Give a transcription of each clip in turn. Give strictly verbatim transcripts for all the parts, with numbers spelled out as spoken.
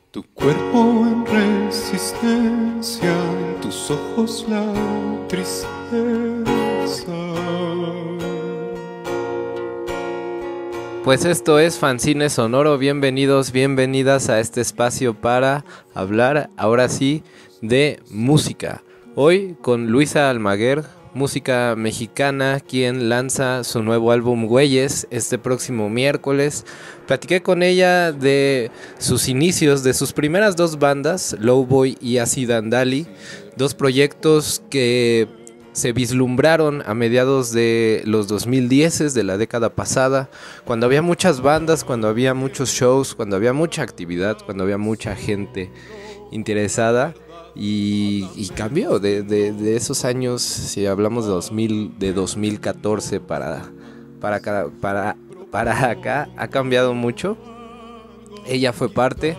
Tu cuerpo en resistencia, en tus ojos la tristeza. Pues esto es Fanzine Sonoro, bienvenidos, bienvenidas a este espacio para hablar, ahora sí, de música. Hoy con Luisa Almaguer, música mexicana, quien lanza su nuevo álbum Güeyes este próximo miércoles. Platiqué con ella de sus inicios, de sus primeras dos bandas, Lowboy y Acid Andali, dos proyectos que se vislumbraron a mediados de los dos mil diez, de la década pasada, cuando había muchas bandas, cuando había muchos shows, cuando había mucha actividad, cuando había mucha gente interesada. Y, y cambió de, de, de esos años, si hablamos de dos mil, de dos mil catorce para, para, para, para acá, ha cambiado mucho. Ella fue parte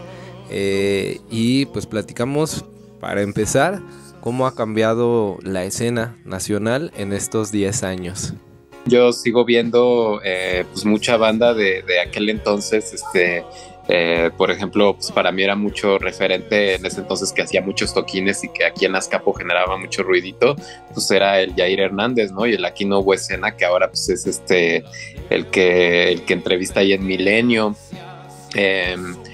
eh, y pues platicamos, para empezar, cómo ha cambiado la escena nacional en estos diez años. Yo sigo viendo eh, pues mucha banda de, de aquel entonces, este, eh, por ejemplo, pues para mí era mucho referente en ese entonces, que hacía muchos toquines y que aquí en Azcapo generaba mucho ruidito, pues era el Yair Hernández, ¿no? Y el Aquí No Hubo Escena, que ahora pues es este, el que, el que entrevista ahí en Milenio. Eh,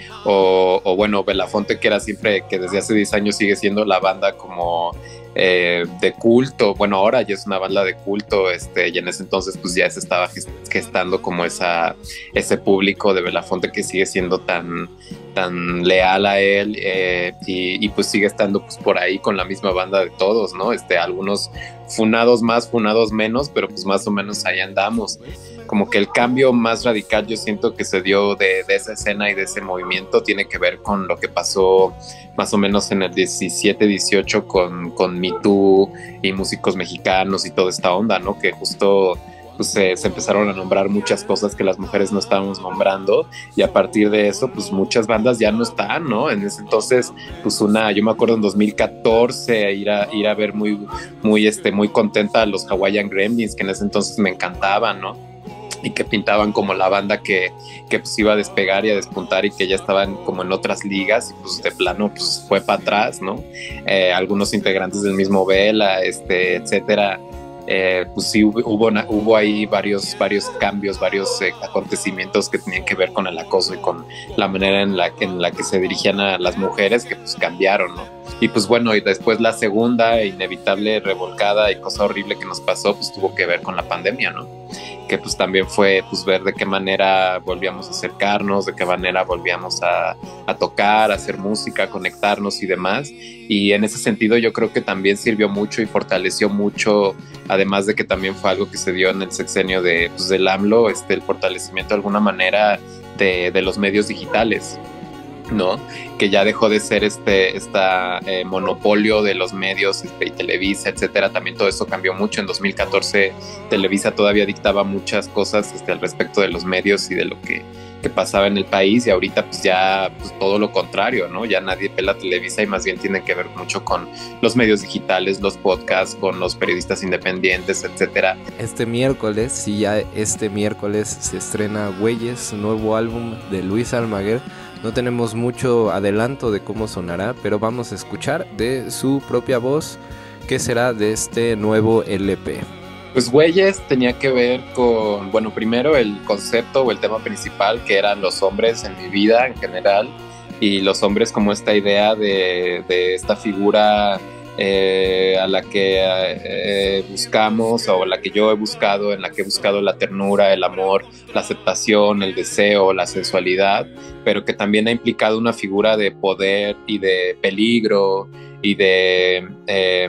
o, o bueno, Belafonte, que era siempre, que desde hace diez años sigue siendo la banda como eh, de culto. Bueno, ahora ya es una banda de culto, este, y en ese entonces pues ya se estaba gestando como esa, ese público de Belafonte que sigue siendo tan, tan leal a él, eh, y, y pues sigue estando pues por ahí con la misma banda de todos, ¿no? Este, algunos funados más, funados menos, pero pues más o menos ahí andamos. Como que el cambio más radical yo siento que se dio de, de esa escena y de ese movimiento tiene que ver con lo que pasó más o menos en el diecisiete, dieciocho con, con Me Too y músicos mexicanos y toda esta onda, ¿no? Que justo pues se, se empezaron a nombrar muchas cosas que las mujeres no estábamos nombrando, y a partir de eso pues muchas bandas ya no están, ¿no? En ese entonces pues una, yo me acuerdo en dos mil catorce ir a, ir a ver muy, muy, este, muy contenta a los Hawaiian Gremlins, que en ese entonces me encantaban, ¿no? Y que pintaban como la banda que, que pues iba a despegar y a despuntar, y que ya estaban como en otras ligas, y pues de plano pues fue para atrás, ¿no? Eh, algunos integrantes del mismo Vela, este, etcétera, eh, pues sí hubo, hubo, hubo ahí varios, varios cambios, varios eh, acontecimientos que tenían que ver con el acoso y con la manera en la, en la que se dirigían a las mujeres, que pues cambiaron, ¿no? Y pues bueno, y después la segunda inevitable revolcada y cosa horrible que nos pasó, pues tuvo que ver con la pandemia, ¿no? Que pues también fue pues ver de qué manera volvíamos a acercarnos, de qué manera volvíamos a, a tocar, a hacer música, a conectarnos y demás. Y en ese sentido yo creo que también sirvió mucho y fortaleció mucho, además de que también fue algo que se dio en el sexenio de, pues, del AMLO, este, el fortalecimiento de alguna manera de, de los medios digitales, ¿no? Que ya dejó de ser este esta, eh, monopolio de los medios, este, y Televisa, etcétera. También todo eso cambió mucho. En dos mil catorce Televisa todavía dictaba muchas cosas, este, al respecto de los medios y de lo que, que pasaba en el país, y ahorita pues ya pues, todo lo contrario, ¿no? Ya nadie pela Televisa y más bien tiene que ver mucho con los medios digitales, los podcasts, con los periodistas independientes, etcétera. Este miércoles, sí, ya este miércoles se estrena Güeyes, su nuevo álbum de Luisa Almaguer. No tenemos mucho adelanto de cómo sonará, pero vamos a escuchar de su propia voz qué será de este nuevo L P. Pues Güeyes tenía que ver con, bueno, primero el concepto o el tema principal, que eran los hombres en mi vida en general, y los hombres como esta idea de, de esta figura eh, a la que eh, buscamos, o la que yo he buscado, en la que he buscado la ternura, el amor, la aceptación, el deseo, la sensualidad, pero que también ha implicado una figura de poder y de peligro y de, eh,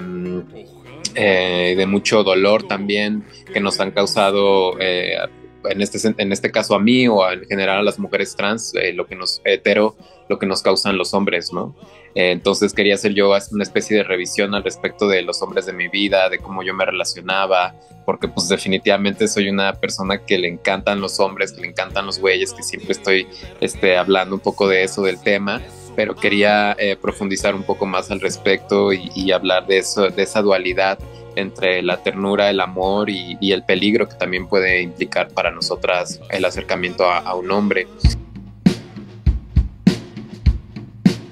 eh, de mucho dolor también, que nos han causado, eh, en, este, en este caso a mí, o en general a las mujeres trans, eh, lo que nos hetero, lo que nos causan los hombres, ¿no? Eh, entonces quería hacer yo una especie de revisión al respecto de los hombres de mi vida, de cómo yo me relacionaba, porque pues definitivamente soy una persona que le encantan los hombres, que le encantan los güeyes, que siempre estoy este, hablando un poco de eso, del tema, pero quería eh, profundizar un poco más al respecto y, y hablar de eso, de esa dualidad entre la ternura, el amor y, y el peligro que también puede implicar para nosotras el acercamiento a, a un hombre.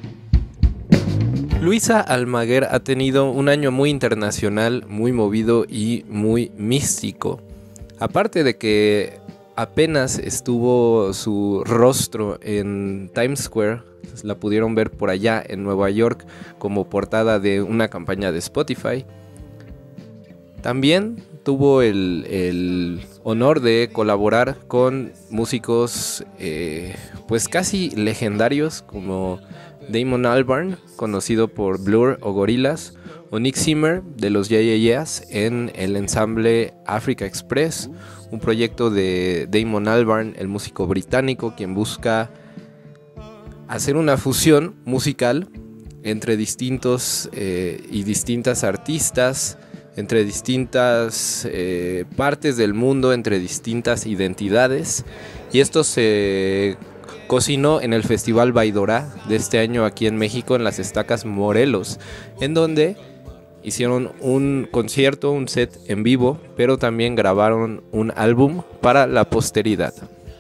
Luisa Almaguer ha tenido un año muy internacional, muy movido y muy místico. Aparte de que apenas estuvo su rostro en Times Square, la pudieron ver por allá en Nueva York como portada de una campaña de Spotify. También tuvo el, el honor de colaborar con músicos eh, pues casi legendarios como Damon Albarn, conocido por Blur o Gorillaz, o Nick Zimmer de los Yeah Yeah Yeahs en el ensamble Africa Express, un proyecto de Damon Albarn, el músico británico, quien busca hacer una fusión musical entre distintos eh, y distintas artistas, entre distintas eh, partes del mundo, entre distintas identidades, y esto se cocinó en el Festival Baidora de este año aquí en México, en Las Estacas, Morelos, en donde hicieron un concierto, un set en vivo, pero también grabaron un álbum para la posteridad.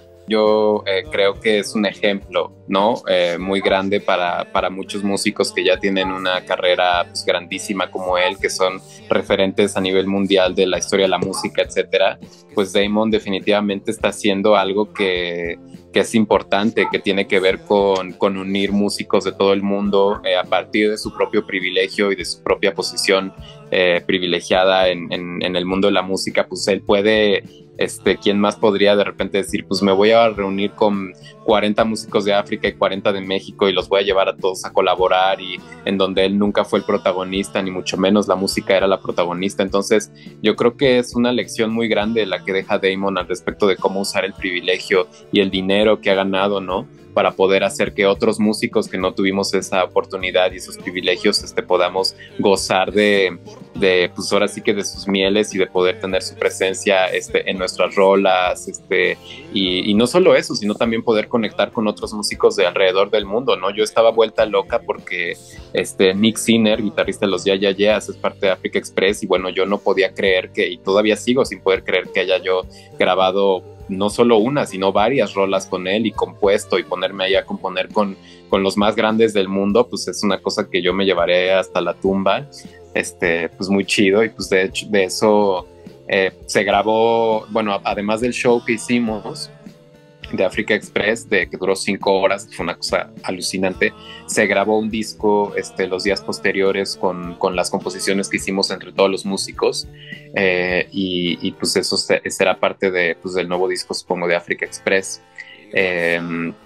Yo eh, creo que es un ejemplo, ¿no? Eh, muy grande para, para muchos músicos que ya tienen una carrera pues, grandísima como él, que son referentes a nivel mundial de la historia de la música, etcétera. Pues Damon definitivamente está haciendo algo que, que es importante, que tiene que ver con, con unir músicos de todo el mundo eh, a partir de su propio privilegio y de su propia posición eh, privilegiada en, en, en el mundo de la música. Pues él puede... Este, ¿quién más podría de repente decir, pues me voy a reunir con cuarenta músicos de África y cuarenta de México y los voy a llevar a todos a colaborar, y en donde él nunca fue el protagonista, ni mucho menos la música era la protagonista? Entonces yo creo que es una lección muy grande la que deja Damon al respecto de cómo usar el privilegio y el dinero que ha ganado, ¿no?, para poder hacer que otros músicos que no tuvimos esa oportunidad y esos privilegios este, podamos gozar de, de, pues ahora sí que de sus mieles y de poder tener su presencia este, en nuestras rolas, este, y, y no solo eso, sino también poder conectar con otros músicos de alrededor del mundo, ¿no? Yo estaba vuelta loca porque este, Nick Zimmer, guitarrista de los Yeah Yeah Yeahs, es parte de Africa Express, y bueno, yo no podía creer que, y todavía sigo sin poder creer que haya yo grabado no solo una, sino varias rolas con él y compuesto, y ponerme ahí a componer con, con los más grandes del mundo, pues es una cosa que yo me llevaré hasta la tumba, este, pues muy chido. Y pues de hecho de eso eh, se grabó, bueno, además del show que hicimos de Africa Express, de que duró cinco horas, fue una cosa alucinante, se grabó un disco este, los días posteriores con, con las composiciones que hicimos entre todos los músicos, eh, y, y pues eso se, será parte de, pues, del nuevo disco, supongo, de Africa Express, eh,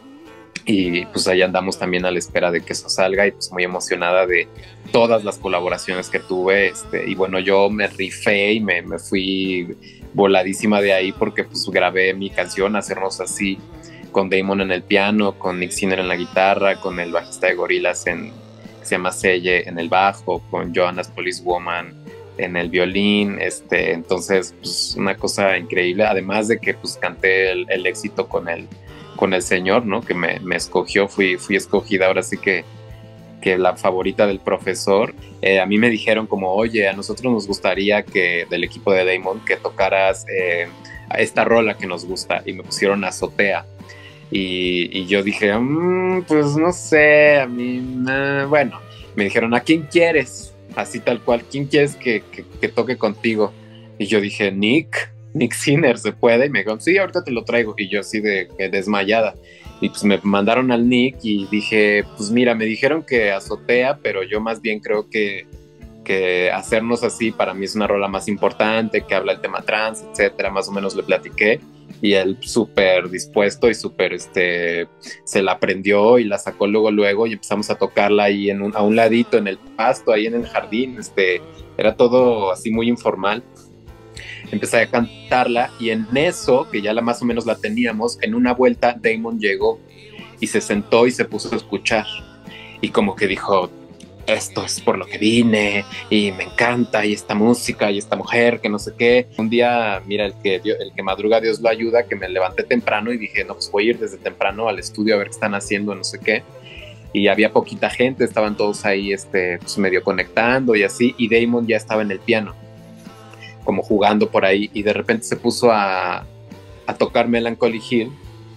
y pues ahí andamos también a la espera de que eso salga, y pues muy emocionada de todas las colaboraciones que tuve, este, y bueno, yo me rifé y me, me fui voladísima de ahí, porque pues grabé mi canción Hacernos Así con Damon en el piano, con Nick Zimmer en la guitarra, con el bajista de Gorillaz en, que se llama Selle, en el bajo, con Joanna's Policewoman en el violín, este, entonces pues una cosa increíble, además de que pues canté el, el éxito con el, con el señor, ¿no?, que me, me escogió, fui, fui escogida ahora sí que que la favorita del profesor. Eh, a mí me dijeron como, oye, a nosotros nos gustaría que, del equipo de Damon, que tocaras eh, esta rola que nos gusta, y me pusieron Azotea, y, y yo dije, mmm, pues no sé, a mí, nah. Bueno, me dijeron, ¿a quién quieres? Así tal cual, ¿quién quieres que, que, que toque contigo? Y yo dije, Nick, Nick Zimmer, ¿se puede? Y me dijeron, sí, ahorita te lo traigo, y yo así de, de desmayada. Y pues me mandaron al Nick y dije, pues mira, me dijeron que Azotea, pero yo más bien creo que, que Hacernos Así para mí es una rola más importante, que habla el tema trans, etcétera. Más o menos le platiqué, y él súper dispuesto y súper, este, se la aprendió y la sacó luego, luego, y empezamos a tocarla ahí en un, a un ladito en el pasto, ahí en el jardín, este, era todo así muy informal. Empecé a cantarla, y en eso, que ya la más o menos la teníamos, en una vuelta Damon llegó y se sentó y se puso a escuchar, y como que dijo, esto es por lo que vine, y me encanta, y esta música, y esta mujer, que no sé qué. Un día, mira, el que, el que madruga Dios lo ayuda, que me levanté temprano y dije, no, pues voy a ir desde temprano al estudio a ver qué están haciendo, no sé qué. Y había poquita gente, estaban todos ahí este, pues medio conectando y así, y Damon ya estaba en el piano, como jugando por ahí, y de repente se puso a, a tocar Melancholy Hill,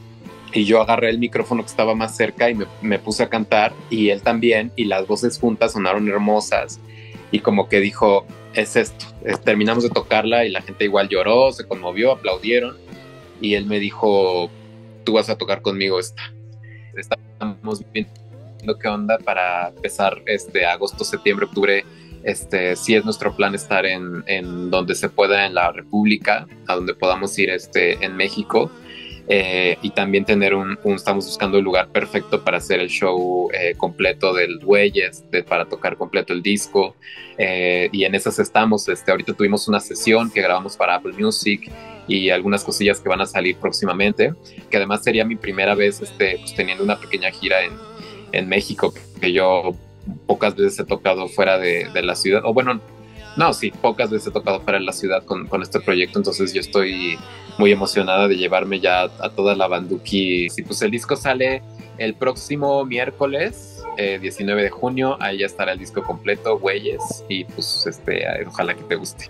y yo agarré el micrófono que estaba más cerca y me, me puse a cantar, y él también, y las voces juntas sonaron hermosas, y como que dijo, es esto, es, terminamos de tocarla y la gente igual lloró, se conmovió, aplaudieron, y él me dijo, tú vas a tocar conmigo esta. Estamos viendo qué onda para empezar este agosto, septiembre, octubre. Este, sí es nuestro plan estar en, en donde se pueda en la República, a donde podamos ir este, en México. Eh, y también tener un, un, estamos buscando el lugar perfecto para hacer el show eh, completo del Güeyes, de, para tocar completo el disco, eh, y en esas estamos. Este, ahorita tuvimos una sesión que grabamos para Apple Music y algunas cosillas que van a salir próximamente, que además sería mi primera vez este, pues, teniendo una pequeña gira en, en México, que yo pocas veces he tocado fuera de, de la ciudad, o bueno, no, sí, pocas veces he tocado fuera de la ciudad con, con este proyecto, entonces yo estoy muy emocionada de llevarme ya a, a toda la banduki. Sí, pues el disco sale el próximo miércoles, eh, diecinueve de junio, ahí ya estará el disco completo, Güeyes, y pues este, ojalá que te guste.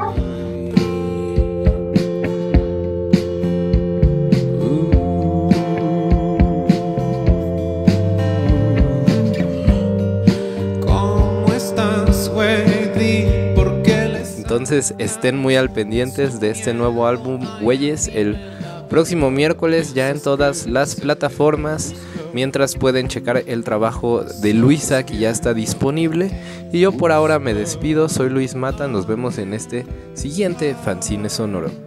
Entonces estén muy al pendientes de este nuevo álbum Güeyes el próximo miércoles ya en todas las plataformas, mientras pueden checar el trabajo de Luisa que ya está disponible. Y yo por ahora me despido, soy Luis Mata, nos vemos en este siguiente Fanzine Sonoro.